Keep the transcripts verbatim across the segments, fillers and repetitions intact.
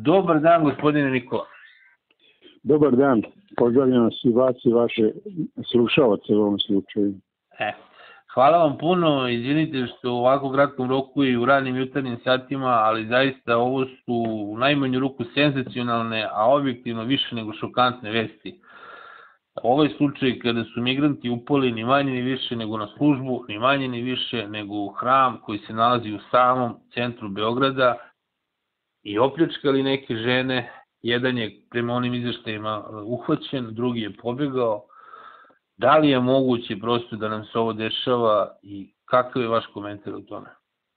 Dobar dan, gospodine Nikola. Dobar dan, pozdravljam vas i vas i vaše slušalce u ovom slučaju. E, hvala vam puno, izvinite što u ovako kratkom roku i u ranim jutarnjim satima, ali zaista ovo su u najmanju ruku senzacionalne, a objektivno više nego šokantne vesti. Ovaj slučaj kada su migranti upali ni manje ni više nego na službu, ni manje ni više nego u hram koji se nalazi u samom centru Beograda i opljačkali neke žene. Jedan je prema onim izveštajima uhvaćen, drugi je pobegao. Da li je moguće prosto da nam se ovo dešava i kakav je vaš komentar o tome?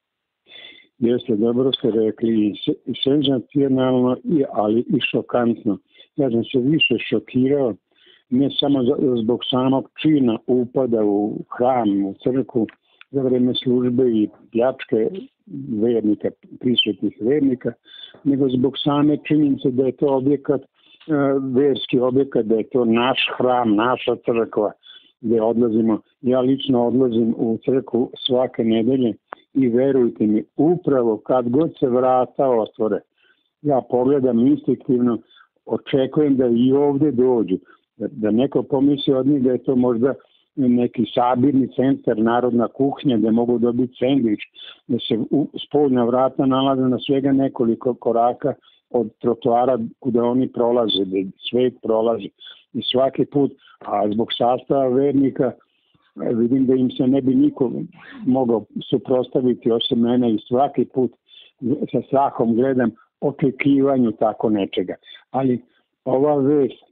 Jeste, dobro ste rekli, i senzacionalno, ali i šokantno. Ja sam se više šokirao, ne samo zbog samog čina upada u hram, u crkvu, za vreme službe i pljačke vernika, prisutnih vernika, nego zbog same činjenice da je to objekat, verski objekat, da je to naš hram, naša crkva, gde odlazimo. Ja lično odlazim u crkvu svake nedelje i verujte mi, upravo kad god se vrata otvore, ja pogledam instinktivno, očekujem da i ovde dođu, da, da neko pomisli od njih da je to možda neki sabirni centar, narodna kuhnja, gde mogu dobiti sendvič, da se spoljna vrata nalaze na svega nekoliko koraka od trotoara kuda oni prolaze, da svet prolazi. I svaki put, a zbog sastava vernika, vidim da im se ne bi niko mogao suprostaviti osim mene i svaki put sa strahom gledam očekivanju tako nečega. Ali ova vest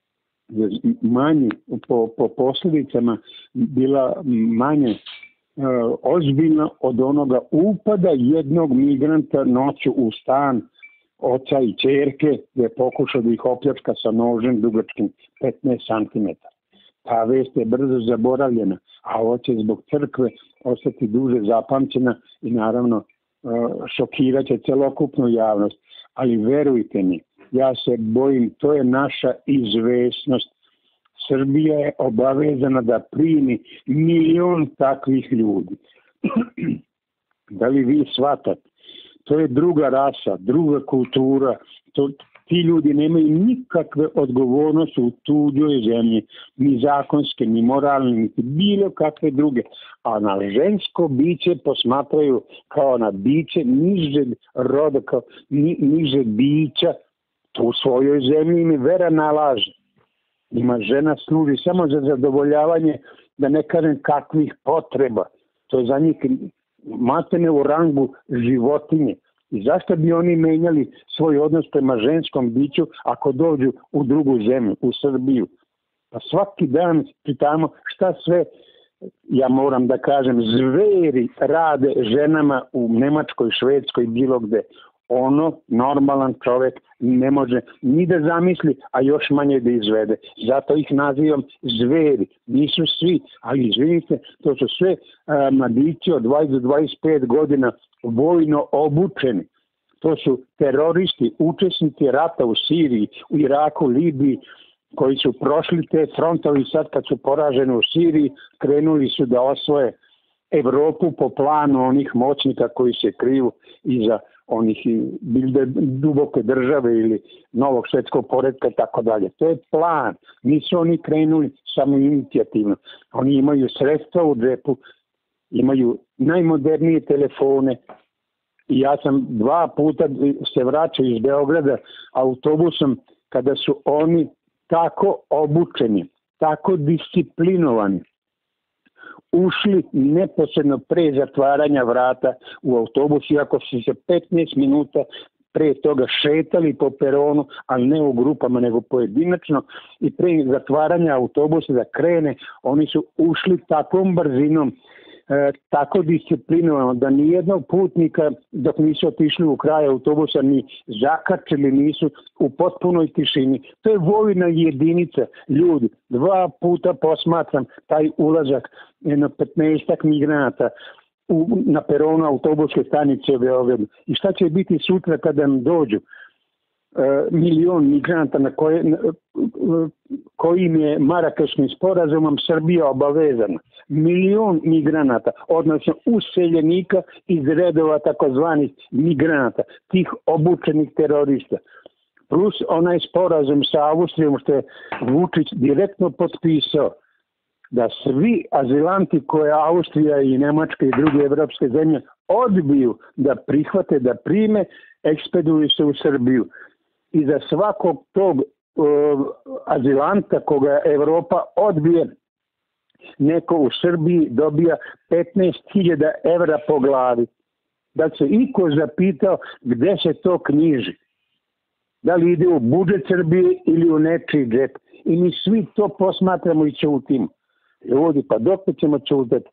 manje po, po posljedicama bila manje e, ozbiljna od onoga upada jednog migranta noću u stan oca i ćerke gdje je pokušao da ih opljačka sa nožem dugačkim petnaest santimetara. Ta vest je brzo zaboravljena, a ovo će zbog crkve ostati duže zapamćena i naravno e, šokirat će celokupnu javnost. Ali verujte mi, ja se bojim, to je naša izvesnost. Srbija je obavezana da primi milion takvih ljudi. Da li vi shvatate? To je druga rasa, druga kultura. To, ti ljudi nemaju nikakve odgovornosti u tuđoj zemlji, ni zakonske, ni moralne, ni bilo kakve druge. A na žensko biće posmatraju kao na biće nižeg roda, kao ni, niže bića. To u svojoj zemlji im vera nalaže. Ima žena služi samo za zadovoljavanje, da ne kažem kakvih potreba. To je za njih matene u rangu životinje. I zašto bi oni menjali svoj odnos prema ženskom biću ako dođu u drugu zemlju, u Srbiju? Pa svaki dan pitamo šta sve, ja moram da kažem, zveri rade ženama u Nemačkoj, Švedskoj, bilo gde. Ono normalan čovek ne može ni da zamisli, a još manje da izvede. Zato ih nazivam zveri. Nisu svi, ali izvinite, to su sve a, mladići od dvadeset do dvadeset pet godina vojno obučeni. To su teroristi, učesnici rata u Siriji, u Iraku, Libiji, koji su prošli te frontovi sad kad su poraženi u Siriji, krenuli su da osvoje Evropu po planu onih moćnika koji se kriju iza onih bilde duboke države ili novog svetskog poretka, tako dalje. To je plan. Nisu oni krenuli samo inicijativno. Oni imaju sredstva u džepu, imaju najmodernije telefone. I ja sam dva puta se vraćao iz Beograda autobusom kada su oni tako obučeni, tako disciplinovani, ušli neposredno pre zatvaranja vrata u autobus, iako su se petnaest minuta pre toga šetali po peronu, ali ne u grupama, nego pojedinačno, i pre zatvaranja autobusa da krene, oni su ušli takvom brzinom, e, tako disciplinovano, da nijednog putnika, dok nisu otišli u kraj autobusa, ni zakačili nisu u potpunoj tišini. To je vojna jedinica, ljudi. Dva puta posmatram taj ulazak jedno petnaestak migranata u, na peronu autobuske stanice u Beogradu. I šta će biti sutra kada nam dođu? E, milion migranata na koje, na, kojim je Marakeškim sporazumom Srbija obavezana. milion migranata, odnosno useljenika iz redova takozvanih migranata, tih obučenih terorista. Plus onaj sporazum sa Austrijom što je Vučić direktno potpisao, da svi azilanti koje Austrija i Nemačka i druge evropske zemlje odbiju da prihvate, da prime, ekspeduju se u Srbiju. I za svakog tog uh, azilanta koga Evropa odbije, neko u Srbiji dobija petnaest hiljada evra po glavi. Da se iko zapitao gde se to knjiži. Da li ide u budžet Srbije ili u nečiji džep. I mi svi to posmatramo i ćutimo. Ljudi, pa dok ćemo ćutati?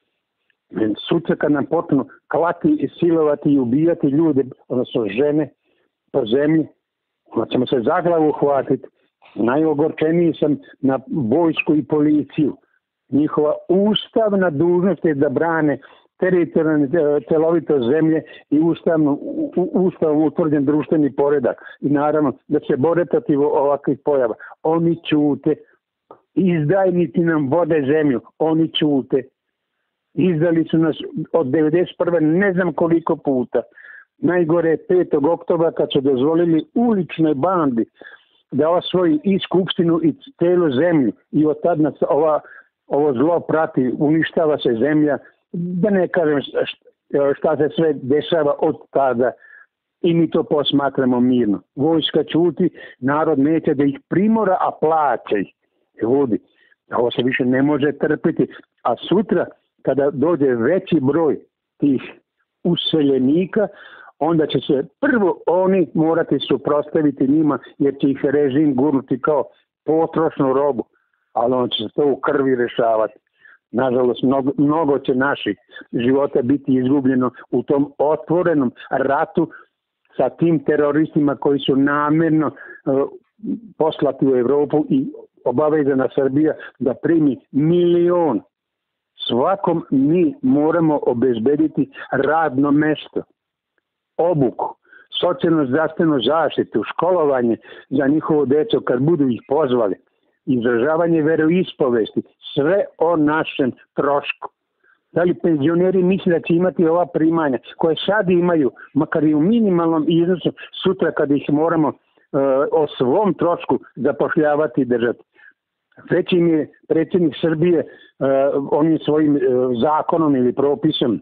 Sutra kad nam počnu klati i silovati i ubijati ljude, odnosno žene po zemlji, onda ćemo se za glavu hvatiti. Najogorčeniji sam na vojsku i policiju. Njihova ustavna dužnost je da brane teritorijalne celovitost zemlje i ustavno, ustavom utvrđen društveni poredak. I naravno da se bore protiv ovakvih pojava. Oni ćute. Izdajnici nam vode zemlju. Oni ćute. Izdali su nas od devedeset prve ne znam koliko puta. Najgore je petog oktobra kad su dozvolili uličnoj bandi da osvoji i skupštinu i celu zemlju. I od tad nas ova, ovo zlo prati, uništava se zemlja. Da ne kažem šta se sve dešava od tada. I mi to posmatramo mirno. Vojska ćuti, narod neće da ih primora, a plaća ih. Ljudi, ovo se više ne može trpiti. A sutra, kada dođe veći broj tih useljenika, onda će se prvo oni morati suprotstaviti njima, jer će ih režim gurnuti kao potrošnu robu. Ali on će se to u krvi rešavati. Nažalost, mnogo, mnogo će naših života biti izgubljeno u tom otvorenom ratu sa tim teroristima koji su namjerno uh, poslati u Evropu i obavezana Srbija da primi milion. Svakom mi moramo obezbediti radno mesto, obuku, socijalno zdravstvenu zaštitu, školovanje za njihovo deco kad budu ih pozvali, izražavanje veroispovesti, sve o našem trošku. Da li penzioneri misle da će imati ova primanja koje sad imaju, makar i u minimalnom iznosu, sutra kad ih moramo uh, o svom trošku zapošljavati i držati. Već im je predsjednik Srbije uh, onim svojim uh, zakonom ili propisom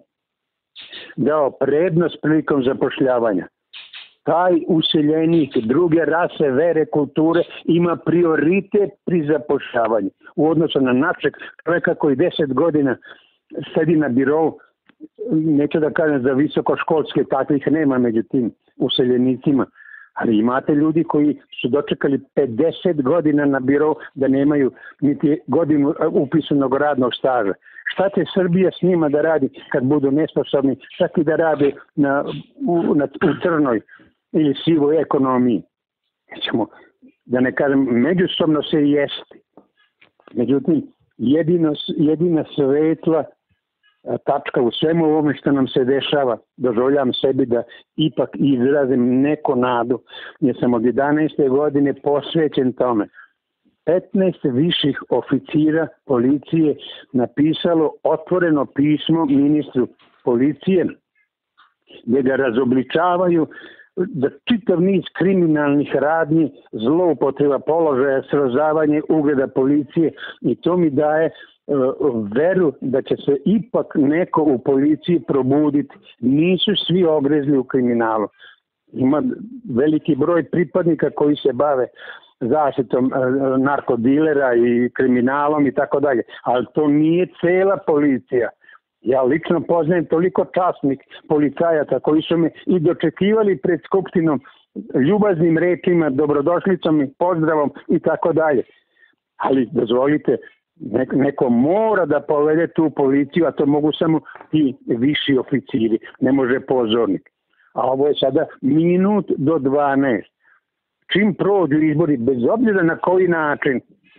dao prednost prilikom zapošljavanja. Taj useljenik druge rase, vere, kulture ima prioritet pri zapošljavanju u odnosu na našeg čovjeka koji deset godina sedi na birovu. Neću da kažem za visokoškolske, takvih nema među tim useljenicima. Ali imate ljudi koji su dočekali pedeset godina na birovu da nemaju niti godinu upisanog radnog staža. Šta će Srbija s njima da radi kad budu nesposobni? Šta će da rade na, u, na, u crnoj ili sivoj ekonomiji? Nećemo, da ne kažem, međusobno se jesti. Međutim, jedino, jedina svetla tačka u svemu ovome što nam se dešava, dozvoljavam sebi da ipak izrazim neko nadu, jer sam od jedanaeste godine posvećen tome. petnaest viših oficira policije napisalo otvoreno pismo ministru policije gdje ga razobličavaju da čitav niz kriminalnih radnji, zloupotreba položaja, srozavanje ugleda policije, i to mi daje veru da će se ipak neko u policiji probuditi. Nisu svi ogrezli u kriminalu. Ima veliki broj pripadnika koji se bave zaštitom narkodilera i kriminalom i tako dalje. Ali to nije cela policija. Ja lično poznajem toliko časnih policajaca koji su me i dočekivali pred skupštinom ljubaznim rečima, dobrodošlicom i pozdravom i tako dalje. Ali dozvolite, neko mora da povede tu policiju, a to mogu samo ti viši oficiri, ne može pozornik. A ovo je sada minut do dvanaest. Čim prođu izbori, bez obzira na koji način,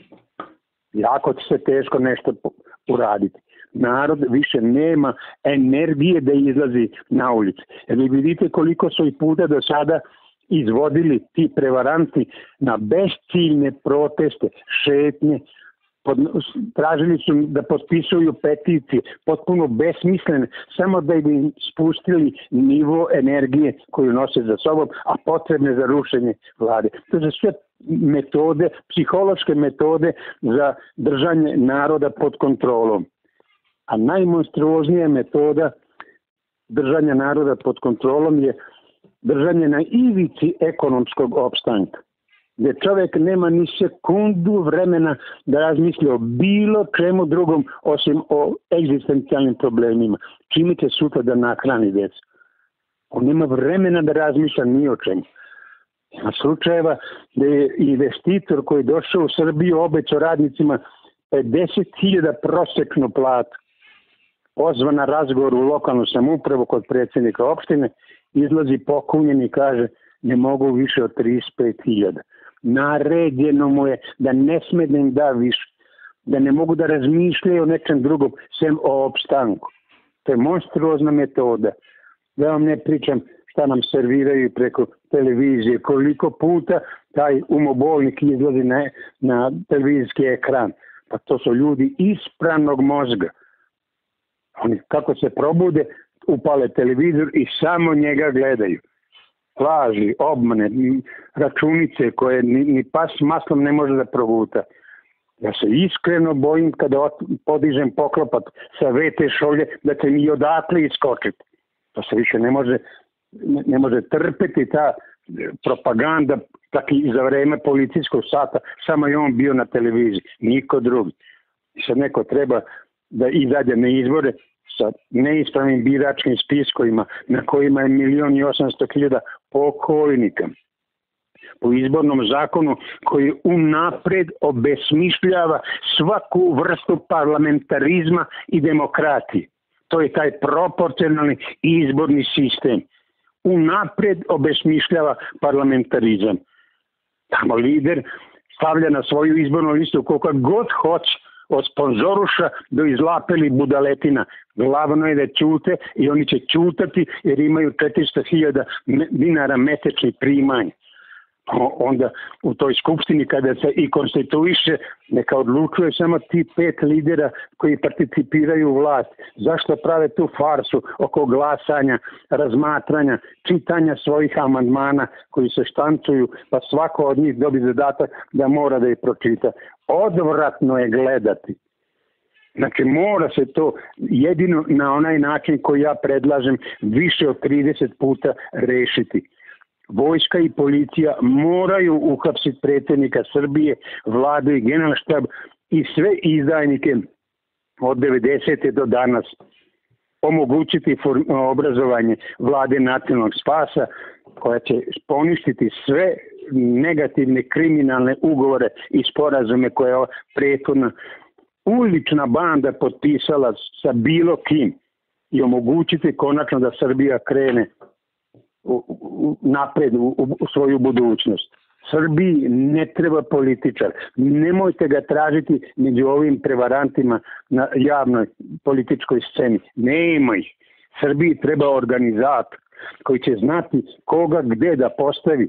jako će se teško nešto uraditi. Narod više nema energije da izlazi na ulicu. Jer vi vidite koliko su i puta do sada izvodili ti prevaranti na bezciljne proteste, šetnje, Pod, tražili su da potpisuju peticije, potpuno besmislene, samo da bi spustili nivo energije koju nose za sobom, a potrebne za rušenje vlade. To su sve metode, psihološke metode za držanje naroda pod kontrolom. A najmonstruoznija metoda držanja naroda pod kontrolom je držanje na ivici ekonomskog opstanka, gdje čovjek nema ni sekundu vremena da razmisli o bilo čemu drugom osim o egzistencijalnim problemima. Čime će sutra da nahrani djecu? On nema vremena da razmišlja ni o čemu. Ima slučajeva da je investitor koji je došao u Srbiju obećao radnicima pedeset hiljada prosječnu platu. Pozvan na razgovor u lokalnu samoupravu kod predsjednika opštine, izlazi pokunjen i kaže ne mogu više od trideset pet hiljada. Naređeno mu je da ne sme da im da više, da ne mogu da razmišljaju o nečem drugom, sem o opstanku. To je monstruozna metoda. Da vam ne pričam šta nam serviraju preko televizije, koliko puta taj umobolnik izlazi na, na televizijski ekran. Pa to su ljudi ispranog mozga. Oni kako se probude, upale televizor i samo njega gledaju. Laži, obmane, računice koje ni, ni pas maslom ne može da provuta. Ja se iskreno bojim kada podižem poklopak sa ve te šolje da će mi odatle iskočiti. To se više ne može, ne, ne može trpeti ta propaganda, tako i za vreme policijskog sata, samo je on bio na televiziji, niko drugi. I sad neko treba da izađe na izbore sa neispravnim biračkim spiskovima na kojima je milion i osamsto hiljada pokojnika. Po izbornom zakonu koji unapred obesmišljava svaku vrstu parlamentarizma i demokratije. To je taj proporcionalni izborni sistem. Unapred obesmišljava parlamentarizam. Tamo lider stavlja na svoju izbornu listu koliko god hoće, od sponzoruša do izlapeli budaletina. Glavno je da ćute i oni će ćutati jer imaju četiristo hiljada dinara mesečni primanja. Onda u toj skupštini kada se i konstituiše, neka odlučuje samo ti pet lidera koji participiraju u vlast. Zašto prave tu farsu oko glasanja, razmatranja, čitanja svojih amandmana koji se štancuju, pa svako od njih dobi zadatak da mora da ih pročita. Odvratno je gledati. Znači mora se to jedino na onaj način koji ja predlažem više od trideset puta rešiti. Vojska i policija moraju uhapsiti predsjednika Srbije, vladu i generalštab i sve izdajnike od devedesete do danas. Omogućiti obrazovanje vlade nacionalnog spasa koja će poništiti sve negativne kriminalne ugovore i sporazume koje je prethodna ulična banda potpisala sa bilo kim i omogućiti konačno da Srbija krene U, u, napred u, u svoju budućnost. Srbiji ne treba političar. Nemojte ga tražiti među ovim prevarantima na javnoj političkoj sceni. Nema ih. Srbiji treba organizator koji će znati koga gde da postavi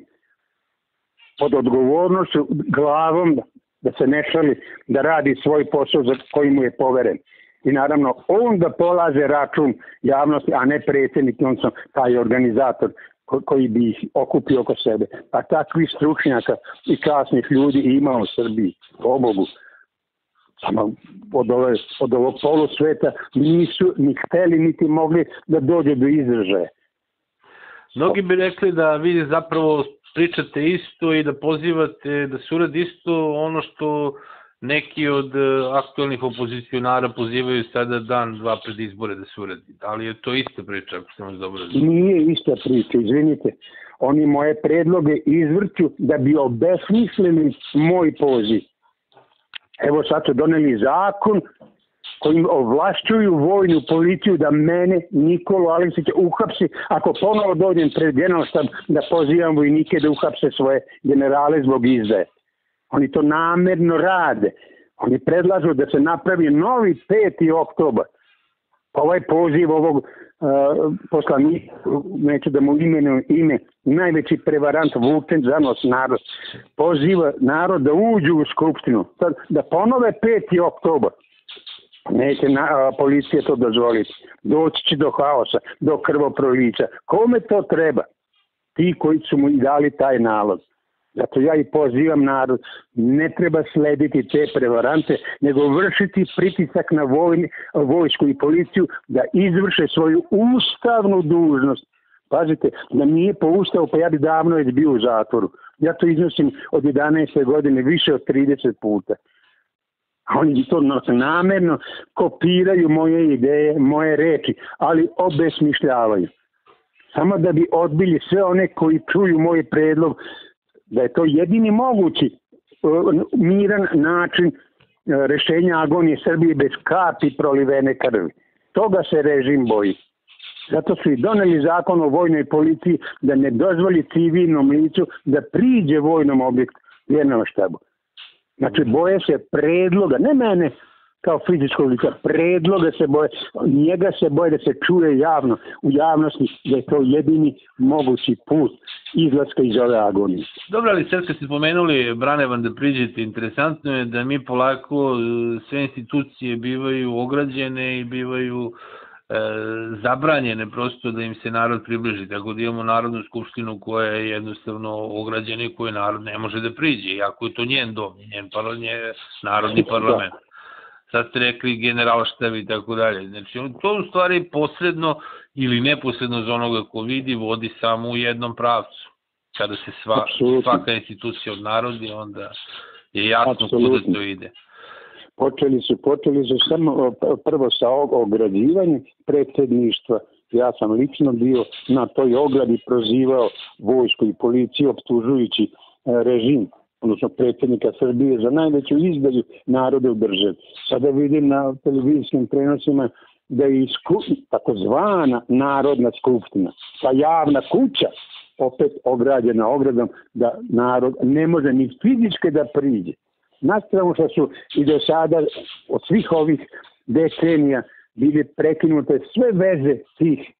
pod odgovornošću glavom da se ne šali da radi svoj posao za koji mu je poveren. I naravno, on da polaže račun javnosti, a ne predsjednik, on sam taj organizator koji bi ih okupio oko sebe. A takvih stručnjaka i kasnih ljudi ima u Srbiji, o Bogu. Samo od, ove, od ovog polusveta nisu ni hteli, niti mogli da dođe do izražaja. Mnogi bi rekli da vi zapravo pričate isto i da pozivate da se uradi isto ono što neki od aktualnih opozicionara pozivaju sada dan, dva pred izbore da se uradi. Da li je to ista priča, ako sam vas dobro razumio? Nije ista priča, izvinite. Oni moje predloge izvrću da bi obesmislili moj poziv. Evo sad su doneli zakon kojim ovlašćuju vojnu policiju da mene, Nikolu Aleksića, uhapsi ako ponovo dođem pred generalštab da pozivam vojnike da uhapse svoje generale zbog izdaje. Oni to namerno rade. Oni predlažu da se napravi novi peti oktobar. Ovaj poziv ovog poslanik, neću da mu imenujem ime, najveći prevarant Vučen za nos narod, poziva narod da uđu u skupštinu, da ponove peti oktobar. Neće na, policija to dozvoliti. Doći će do haosa, do krvoprolića. Kome to treba? Ti koji su mu i dali taj nalog. Zato ja i pozivam narod, ne treba slediti te prevarante, nego vršiti pritisak na vojni, vojsku i policiju da izvrše svoju ustavnu dužnost. Pazite, da nije po ustavu, pa ja bi davno već bio u zatvoru. Ja to iznosim od jedanaeste godine više od trideset puta. A oni to namerno kopiraju moje ideje, moje reči, ali obesmišljavaju. Samo da bi odbili sve one koji čuju moj predlog, da je to jedini mogući miran način rešenja agonije Srbije bez kapi prolivene krvi. Toga se režim boji. Zato su i doneli zakon o vojnoj policiji da ne dozvoli civilnom licu da priđe vojnom objektu vjernom štabu. Znači boje se predloga, ne mene kao fizičkog lica, predloga se boje, njega se boje da se čuje javno, u javnosti, da je to jedini mogući put izlaska iz ove agonije. Dobro, ali sad kad ste pomenuli, Brane, vam da priđete, interesantno je da mi polako sve institucije bivaju ograđene i bivaju e, zabranjene prosto da im se narod približi, tako da imamo Narodnu skupštinu koja je jednostavno ograđena i koju narod ne može da priđe, iako je to njen dom, njen parlament, narodni parlament. Sad ste rekli generalštab i tako dalje. Znači, to u stvari posredno ili neposredno za onoga ko vidi vodi samo u jednom pravcu. Kada se sva, svaka institucija odnarodi, onda je jasno kuda to ide. Počeli su, počeli su samo prvo sa ograđivanjem predsjedništva. Ja sam lično bio na toj ogradi, prozivao vojsku i policiju optužujući režim, odnosno predsjednika Srbije, za najveću izdaju naroda u državi. Sada vidim na televizijskim prenosima da je takozvana Narodna skupština, ta javna kuća, opet ograđena ogradom, da narod ne može ni fizički da priđe. Nastrano što su i do sada od svih ovih decenija bili prekinute sve veze tih e,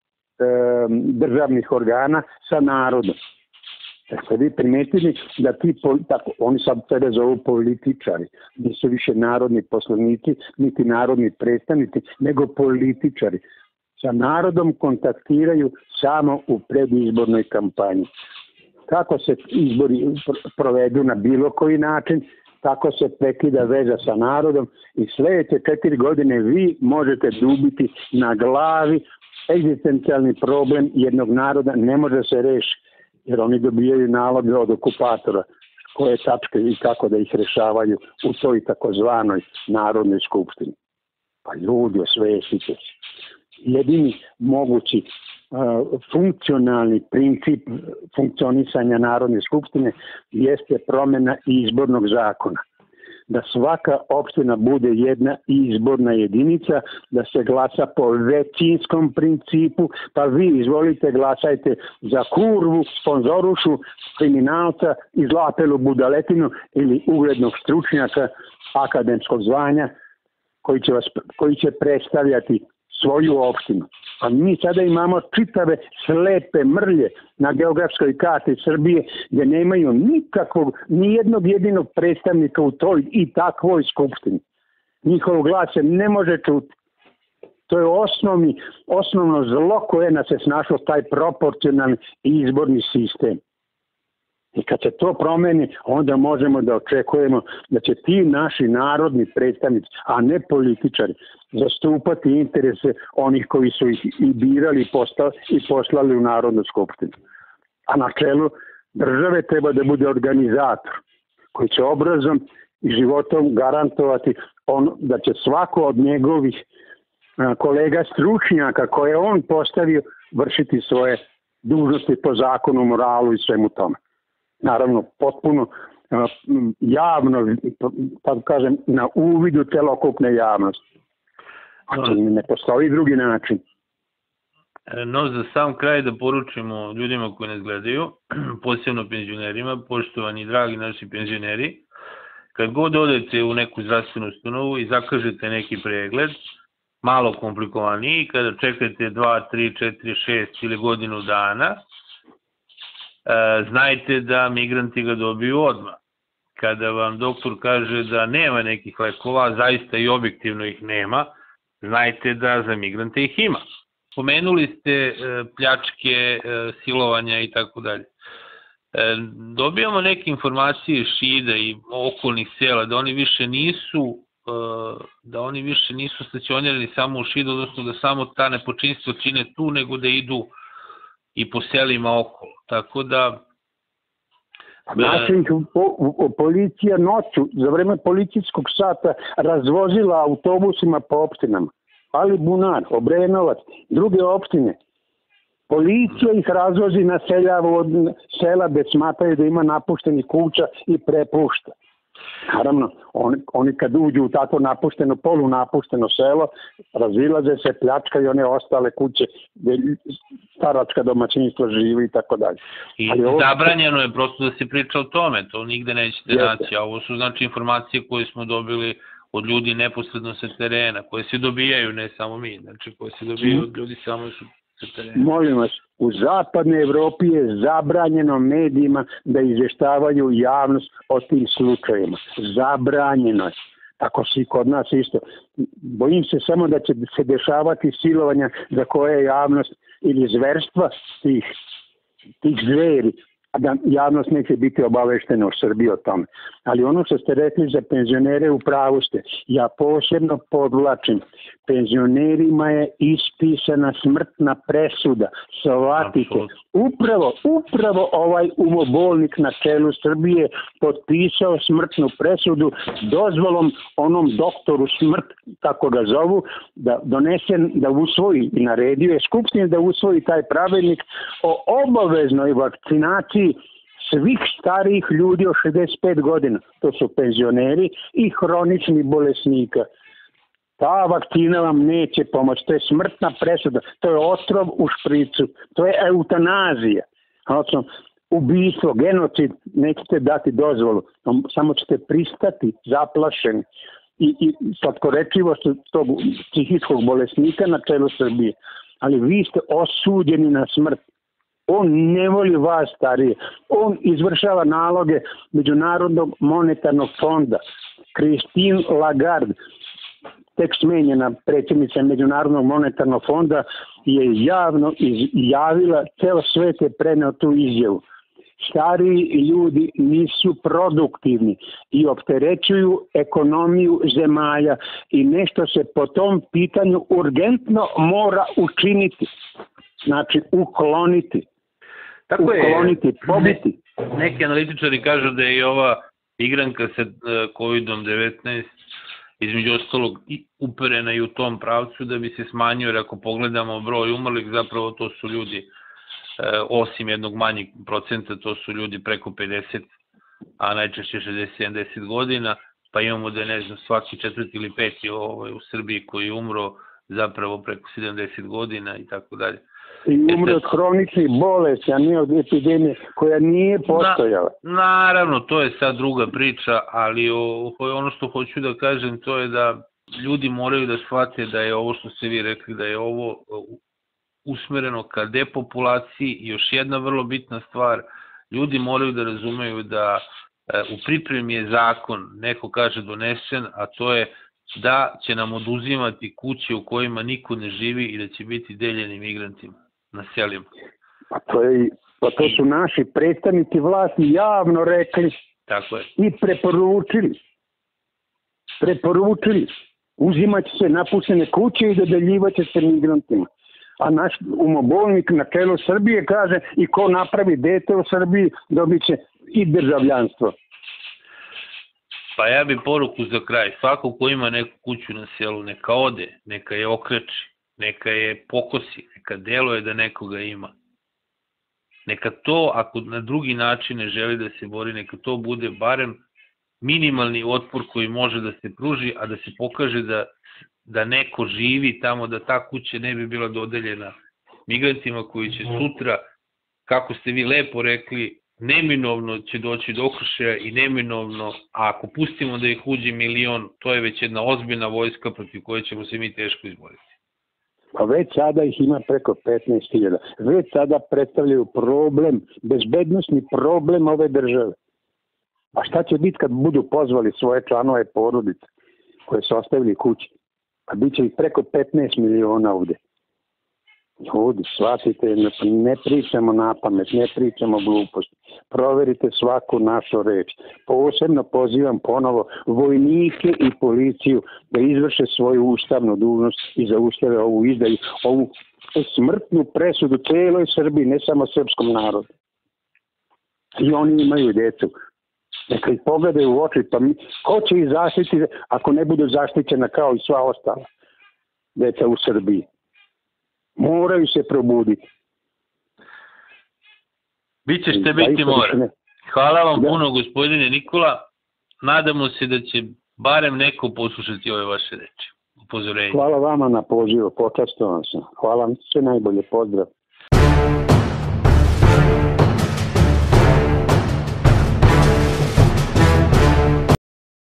državnih organa sa narodom. Da ste vi primetili da ti, tako, oni sad sebe zovu političari, nisu više narodni poslanici, niti narodni predstavnici, nego političari. Sa narodom kontaktiraju samo u predizbornoj kampanji. Kako se izbori provedu na bilo koji način, tako se prekida veza sa narodom i sledeće četiri godine vi možete dubiti na glavi. Egzistencijalni problem jednog naroda ne može se rešiti, jer oni dobijaju naloge od okupatora koje tačke i kako da ih rešavaju u toj takozvanoj Narodnoj skupštini. Pa ljudi, osvestite se. Jedini mogući uh, funkcionalni princip funkcionisanja Narodne skupštine jeste promjena izbornog zakona. Da svaka opština bude jedna izborna jedinica, da se glasa po većinskom principu, pa vi izvolite glasajte za kurvu, sponzorušu, kriminalca, izlapelu budaletinu ili uglednog stručnjaka akademskog zvanja koji će, vas, koji će predstavljati svoju opštinu. A mi sada imamo čitave slepe mrlje na geografskoj karti Srbije gdje nemaju nikakvog, nijednog jedinog predstavnika u toj i takvoj skupštini. Njihov glas se ne može čuti. To je osnovni, osnovno zlo koje nas je snašlo, taj proporcionalni izborni sistem. I kad se to promeni, onda možemo da očekujemo da će ti naši narodni predstavnici, a ne političari, zastupati interese onih koji su ih i birali i poslali, i poslali u Narodnu skupštinu. A na čelu države treba da bude organizator koji će obrazom i životom garantovati on, da će svako od njegovih a, kolega stručnjaka koje on postavio vršiti svoje dužnosti po zakonu, moralu i svemu tome. Naravno, potpuno a, javno, tako kažem, na uvidu celokupne javnosti. A ne postoji drugi način. No, za sam kraj da poručimo ljudima koji nas gledaju, posebno penzionerima, poštovani i dragi naši penzioneri, kad god odete u neku zdravstvenu ustanovu i zakažete neki pregled, malo komplikovaniji, kada čekate dva, tri, četiri, šest ili godinu dana, znajte da migranti ga dobiju odmah. Kada vam doktor kaže da nema nekih lekova, zaista i objektivno ih nema, znajte da za migrante ih ima. Pomenuli ste pljačke, silovanja i tako dalje. Dobijamo neke informacije iz Šida i okolnih sela da oni više nisu da oni više nisu stacionirani samo u Šidu, odnosno da samo ta nepočinstva čine tu, nego da idu i po selima okolo. Tako da... Naša ih policija noću, za vreme policijskog sata, razvozila autobusima po opštinama. Ali Bunar, Obrenovac, druge opštine. Policija ih razvozi na seljavu od sela gde smatraju da ima napuštenih kuća i prepušta. Naravno, oni, oni kad uđu u tako napušteno, polunapušteno selo, razilaze se, pljačkaju one ostale kuće gde staračka domaćinstva živi i tako dalje. I ovo... zabranjeno je prosto da se priča o tome, to nigde nećete naći, a ovo su znači informacije koje smo dobili od ljudi neposredno sa terena, koje se dobijaju, ne samo mi, znači koje se dobijaju od ljudi samo su sa terena. Molim vas, u zapadnoj Evropi je zabranjeno medijima da izveštavaju javnost o tim slučajima. Zabranjeno je. Tako si kod nas isto. Bojim se samo da će se dešavati silovanja za koje javnost ili zverstva tih, tih zveri, a da javnost neće biti obaveštena u Srbiji o tome. Ali ono što ste rekli za penzionere, u pravu ste. Ja posebno podvlačim. Penzionerima je ispisana smrtna presuda. Shvatite. Upravo, upravo ovaj umobolnik na čelu Srbije potpisao smrtnu presudu dozvolom onom doktoru smrt, kako ga zovu, da donese, da usvoji i naredio je Skupštini da usvoji taj pravilnik o obaveznoj vakcinaciji svih starijih ljudi od šezdeset pet godina. To su penzioneri i hronični bolesnika. Ta vakcina vam neće pomoći. To je smrtna presuda. To je otrov u špricu. To je eutanazija. Odnosno, ubistvo, genocid, nećete dati dozvolu. Samo ćete pristati zaplašeni i, i slatkorečivost tog psihičkog bolesnika na čelu Srbije. Ali vi ste osuđeni na smrt. On ne voli vas starije. On izvršava naloge Međunarodnog monetarnog fonda. Christine Lagarde, tek smenjena predsjednica Međunarodnog monetarnog fonda, je javno izjavila, ceo svet je preneo tu izjavu. Stariji ljudi nisu produktivni i opterećuju ekonomiju zemalja i nešto se po tom pitanju urgentno mora učiniti. Znači, ukloniti. Tako ukloniti, je, pobiti. Ne, neki analitičari kažu da je i ova igranka sa kovidom devetnaest između ostalog uperena i u tom pravcu da bi se smanjio, jer ako pogledamo broj umrlih, zapravo to su ljudi, osim jednog manjeg procenta, to su ljudi preko pedeset, a najčešće šezdeset sedamdeset godina, pa imamo da je, ne znam, svaki četvrti ili peti u Srbiji koji je umro zapravo preko sedamdeset godina i tako dalje. I umre od hroničnih bolesti, a ne od epidemije koja nije postojala. Na, naravno, to je sad druga priča, ali o, ono što hoću da kažem to je da ljudi moraju da shvate da je ovo što ste vi rekli, da je ovo usmereno ka depopulaciji. I još jedna vrlo bitna stvar, ljudi moraju da razumeju da u pripremi je zakon, neko kaže donesen, a to je da će nam oduzimati kuće u kojima niko ne živi i da će biti deljeni migrantima na selima. Pa to, je, pa to su naši predstavnici vlasti javno rekli. Tako je. I preporučili. Preporučili. Uzimat će se napuštene kuće i dodeljivat će se migrantima. A naš umobolnik na čelu Srbije kaže i ko napravi dete u Srbiji dobit će i državljanstvo. Pa ja bi poruku za kraj. Svako ko ima neku kuću na selu, neka ode, neka je okreči, neka je pokosi, neka deluje da nekoga ima. Neka to, ako na drugi način ne želi da se bori, neka to bude barem minimalni otpor koji može da se pruži, a da se pokaže da, da neko živi tamo, da ta kuća ne bi bila dodeljena migrantima koji će sutra, kako ste vi lepo rekli, neminovno će doći do okršaja i neminovno, a ako pustimo da ih uđe milion, to je već jedna ozbiljna vojska protiv koje ćemo se mi teško izboriti. Pa već sada ih ima preko petnaest hiljada. Već sada predstavljaju problem, bezbednosni problem ove države. A šta će biti kad budu pozvali svoje članove porodice koje su ostavili kući? Pa bit će ih preko petnaest miliona ovde. Ljudi, shvatite, ne pričamo na pamet, ne pričamo gluposti. Proverite svaku našu reč. Posebno pozivam ponovo vojnike i policiju da izvrše svoju ustavnu dužnost i zaustave ovu izdaju, ovu smrtnu presudu celoj Srbiji, ne samo srpskom narodu. I oni imaju decu. Neka ih pogledaju u oči, pa mi, ko će ih zaštiti ako ne budu zaštićena kao i sva ostala deca u Srbiji? Moraju se probuditi. Biće što biti mora. Hvala vam puno, gospodine Nikola. Nadamo se da će barem neko poslušati ove vaše reči. Upozorenje. Hvala vama na pozivu, počastovan sam. Hvala vam, sve najbolje, pozdrav.